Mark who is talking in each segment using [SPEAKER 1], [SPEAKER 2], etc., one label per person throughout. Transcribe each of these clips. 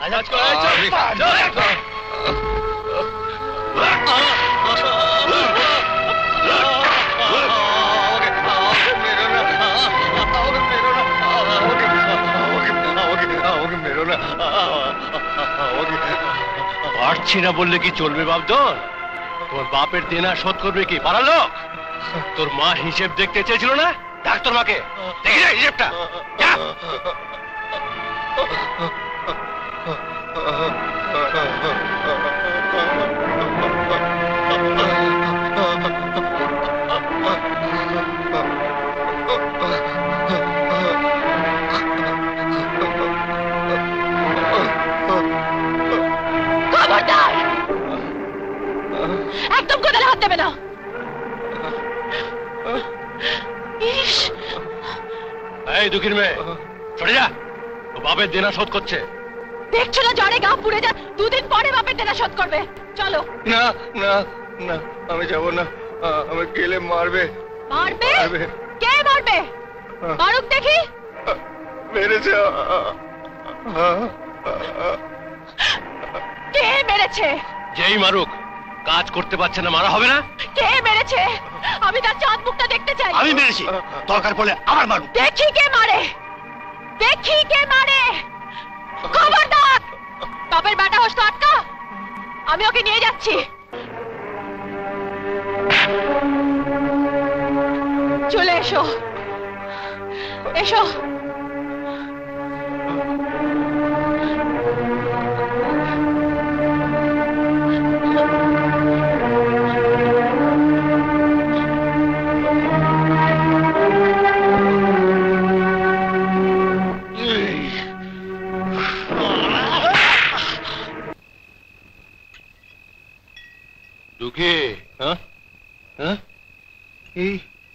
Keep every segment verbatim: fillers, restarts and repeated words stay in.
[SPEAKER 1] পারছি না বললে কি চলবে বাপধন? তোর বাপের দেনা শোধ করবে কি পাড়ার লোক? তোর মা হিসেব দেখতে চেয়েছিল না? ডাক তোর মাকে, দেখি না হিসেবটা।
[SPEAKER 2] একদম কোদালে হাত দেবে না।
[SPEAKER 1] এই দুঃখীর মেয়ে, সরে যা। ও বাপের দেনা শোধ করছে।
[SPEAKER 2] দেখছো না জ্বরে গা পুড়ে যা, দুদিন পরে বাপের দেনা শোধ করবে। চলো।
[SPEAKER 3] না না না, আমি যাব না। আমি গেলে মারবে।
[SPEAKER 2] মারবে? কে মারবে? মারুক দেখি।
[SPEAKER 3] মেরেছে।
[SPEAKER 2] কে মেরেছে?
[SPEAKER 1] যেই মারুক, কাজ করতে পারছে না, মারা হবে না?
[SPEAKER 2] কে মেরেছে? আমি তার চাঁদ মুখটা দেখতে চাই।
[SPEAKER 1] আমি মেরেছি, দরকার পড়লে আবার মারু।
[SPEAKER 2] দেখি কে মারে, দেখি কে মারে। খবরদার! বাপের বেটা হোস তো আটকা, আমি ওকে নিয়ে যাচ্ছি। চলে এসো, এসো।
[SPEAKER 1] দুঃখী, হ্যাঁ হ্যাঁ, এই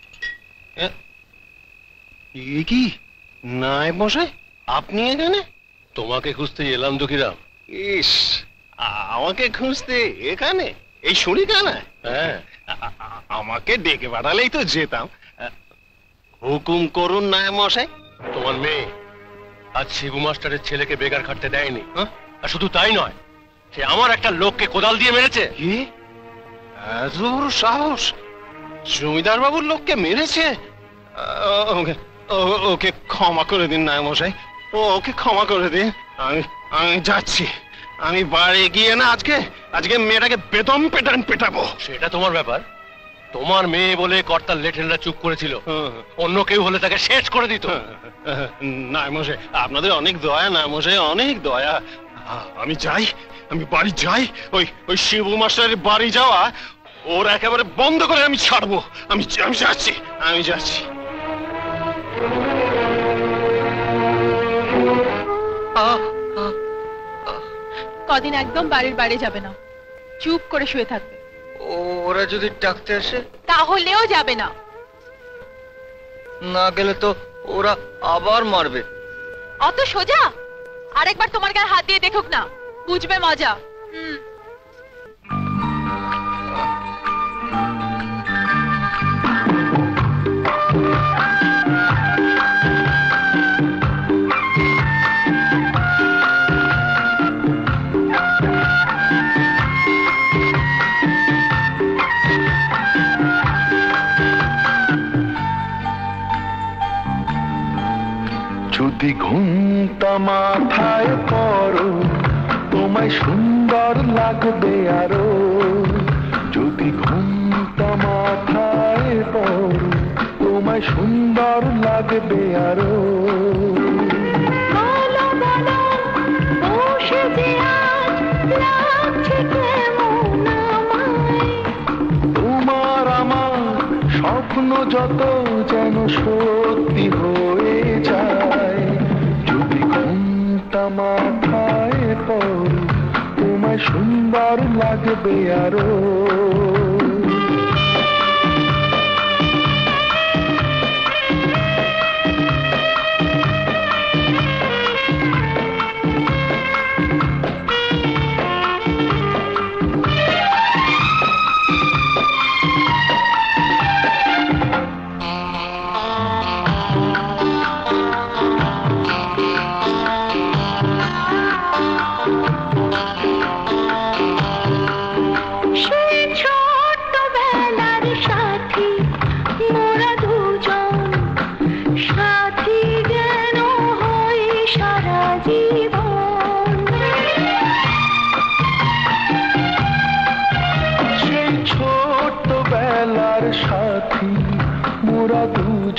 [SPEAKER 1] কি নায়েব মশাই, আপনি এখানে? তোমাকে খুঁজতে এলাম দুঃখীরাম।
[SPEAKER 3] ইস, আমাকে খুঁজতে এখানে? এই শুনি কানা?
[SPEAKER 1] হ্যাঁ,
[SPEAKER 3] আমাকে ডেকে পাঠালেই তো যেতাম। হুকুম করুন নায়েব মশাই।
[SPEAKER 1] তোমার মেয়ে আজ শিবু মাস্টারের ছেলেকে বেকার খাটতে দেয়নি, আর শুধু তাই নয়, সে আমার একটা লোককে কোদাল দিয়ে মেরেছে।
[SPEAKER 3] কি? এত বড় সাহস! জমিদার বাবুর লোককে মেরেছে? ওকে ক্ষমা করে দিন নায়েব মশাই, ওকে ক্ষমা করে দিন। আমি আমি যাচ্ছি। আমি বাড়ি গিয়ে না আজকে আজকে মেয়েটাকে বেদম পেটান পেটাবো।
[SPEAKER 1] সেটা তোমার ব্যাপার। তোমার মেয়ে বলে কর্তার লেঠেলরা চুপ করেছিল, অন্য কেউ হলে তাকে শেষ করে দিত।
[SPEAKER 3] নায়েব মশাই, আপনাদের অনেক দয়া নায়েব মশাই, অনেক দয়া। আমি যাই, আমি বাড়ি যাই। ওই ওই শিবু মাস্টারের বাড়ি যাওয়া ওর একেবারে বন্ধ করে আমি ছাড়বো। আমি আমি যাচ্ছি, আমি যাচ্ছি।
[SPEAKER 2] কদিন একদম বাড়ির বাইরে যাবে না, চুপ করে শুয়ে থাকবে।
[SPEAKER 3] ওরা যদি ডাকতে আসে?
[SPEAKER 2] তাহলেও যাবে না।
[SPEAKER 3] না গেলে তো ওরা আবার মারবে।
[SPEAKER 2] অত সোজা? আরেকবার তোমার গায়ে হাত দিয়ে দেখুক না, বুঝবে মজা। হুম।
[SPEAKER 4] যদি ঘুমটা মাথায় পড়ো তোমায় সুন্দর লাগবে আরো। যদি ঘুমটা মাথায় পড়ো তোমায় সুন্দর লাগবে আরো। তোমার আমার স্বপ্ন যত যেন সত্যি হয়ে যায়। যদি ঘুমটা মাথায় পড়ো তোমায় সুন্দর লাগবে আরো।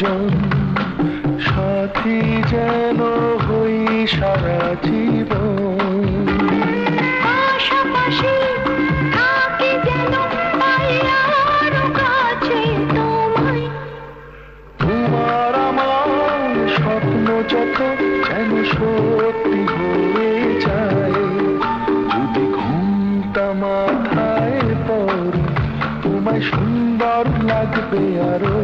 [SPEAKER 4] দুজন সাথী যেন হই সারা জীবন
[SPEAKER 5] পাশাপাশি থাকি যেন পাই আরো কাছে তোমায়
[SPEAKER 4] তোমার আমার স্বপ্ন যত যেন সত্যি হয়ে যায় যদি ঘুমটা মাথায় পড়ে তোমায় সুন্দর লাগবে আরো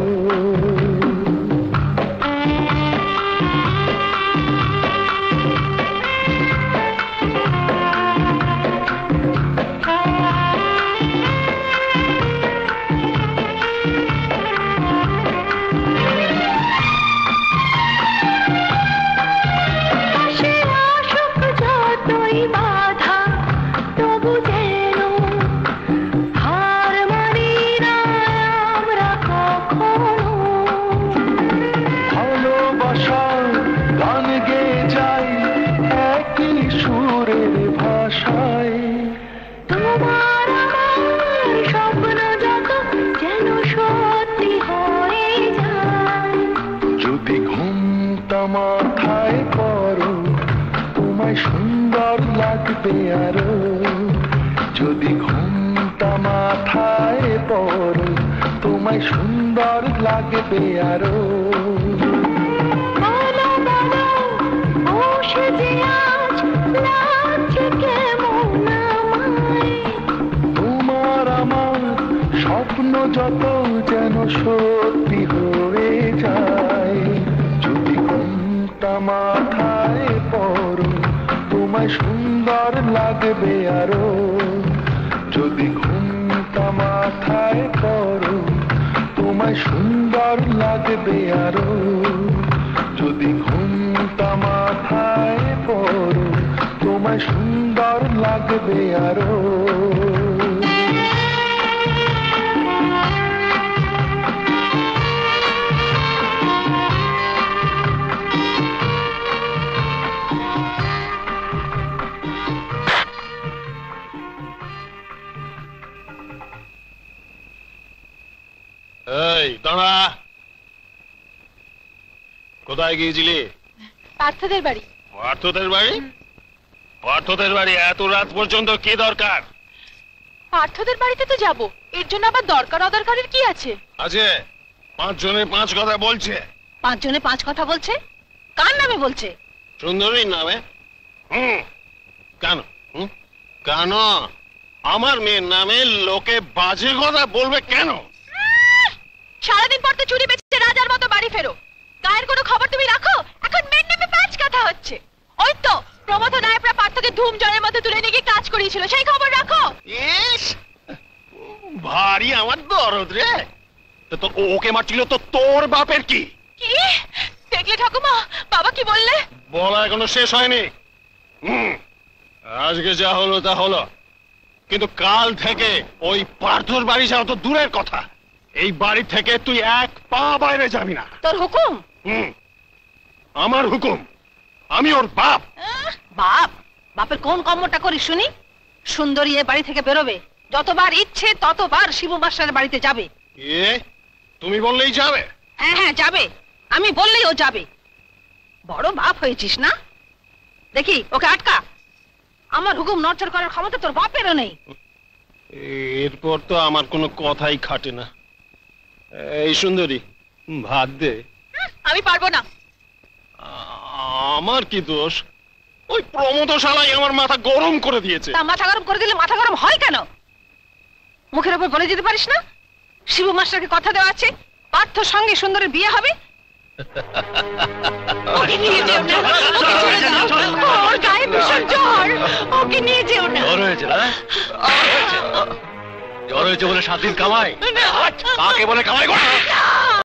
[SPEAKER 4] মাথায় পড়ো তোমায় সুন্দর লাগবে আরো যদি ঘুমটা মাথায় পড়ো তোমায় সুন্দর লাগবে আরো তোমার আমার স্বপ্ন যত যেন সত্যি হয়ে যায় যদি ঘুমটা মাথায় পড়ো তোমায় সুন্দর লাগবে আরো যদি ঘুমটা মাথায় পড়ো তোমায় সুন্দর লাগবে আরো যদি ঘুমটা মাথায় পড়ো তোমায় সুন্দর লাগবে আরো
[SPEAKER 3] এই দাঁড়া কোথায় গিয়েছিলি
[SPEAKER 2] পার্থদের বাড়ি
[SPEAKER 3] পার্থদের বাড়ি পার্থদের বাড়ি এত রাত পর্যন্ত কি দরকার
[SPEAKER 2] পার্থদের বাড়িতে তো যাব এর জন্য আবার দরকার অদরকারের কি আছে
[SPEAKER 3] আছে পাঁচ জনে পাঁচ কথা বলছে
[SPEAKER 2] পাঁচ জনে পাঁচ কথা বলছে কার নামে বলছে
[SPEAKER 3] সুন্দরীর নামে হুম কেন হুম কেন আমার মেয়ের নামে লোকে বাজে কথা বলবে কেন
[SPEAKER 2] সারাদিন পর তো চুরি বেচে রাজার মতো বাড়ি ফেরো গায়ের কোনো খবর তুমি রাখো এখন মেয়ের নামে পাঁচ কথা হচ্ছে ওই তো প্রমথ নায়করা পার্থকে ধুম জলের মধ্যে তুলে নিয়ে গিয়ে কাজ করিয়েছিল সেই খবর রাখো
[SPEAKER 3] ইস ভারী আমার দরদ রে তো ওকে মারছিল তো তোর বাপের কি
[SPEAKER 2] কি দেখলে ঠাকুমা বাবা কি বললে
[SPEAKER 3] বলা এখনো শেষ হয়নি হুম আজকে যা হলো তা হলো কিন্তু কাল থেকে ওই পার্থর বাড়ি যাওয়া তো দূরের কথা এই বাড়ি থেকে তুই এক পা বাইরে যাবি না
[SPEAKER 2] তোর হুকুম
[SPEAKER 3] হুম আমার হুকুম আমি ওর বাপ
[SPEAKER 2] বাপ বাপের কোন কর্মটা করিস শুনি সুন্দরী এ বাড়ি থেকে বেরোবে যতবার ইচ্ছে ততবার শিবু মাস্টারের বাড়িতে যাবে
[SPEAKER 3] এ তুমি বললেই যাবে
[SPEAKER 2] হ্যাঁ হ্যাঁ যাবে আমি বললেই ও যাবে বড় বাপ হয়েছিস না দেখি ওকে আটকা আমার হুকুম নড়চড় করার ক্ষমতা তোর বাপেরও নেই
[SPEAKER 3] এরপর তো আমার কোনো কথাই খাটে না এই সুন্দরী ভাত দে
[SPEAKER 2] আমি পারবো না
[SPEAKER 3] আমার কি দোষ ওই প্রমোদ শালাই আমার মাথা গরম করে দিয়েছে
[SPEAKER 2] তা মাথা গরম করে দিলে মাথা গরম হয় কেন মুখের উপর বলে যেতে পারিস না শিবু মাস্টারকে কথা দেওয়া আছে পার্থর সঙ্গে সুন্দরের বিয়ে হবে ওকে নিয়ে যেও না ওর গায়ে ভীষণ জ্বর ওকে নিয়ে যেও না
[SPEAKER 1] জ্বর হয়েছে না জ্বর হয়েছে বলে সাত দিন কামাই কাকে বলে কামাই করে